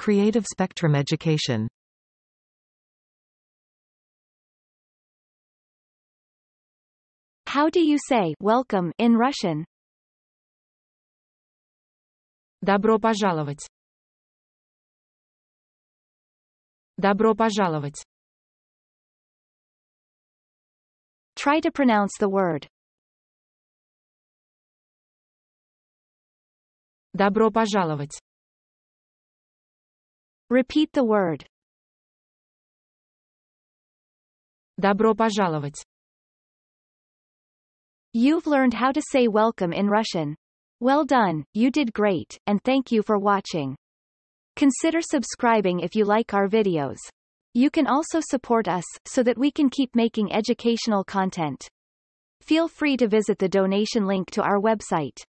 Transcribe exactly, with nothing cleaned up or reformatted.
Creative Spectrum Education. How do you say welcome in Russian? Добро пожаловать. Добро пожаловать. Try to pronounce the word. Добро пожаловать. Repeat the word. Добро пожаловать. You've learned how to say welcome in Russian. Well done, you did great, and thank you for watching. Consider subscribing if you like our videos. You can also support us, so that we can keep making educational content. Feel free to visit the donation link to our website.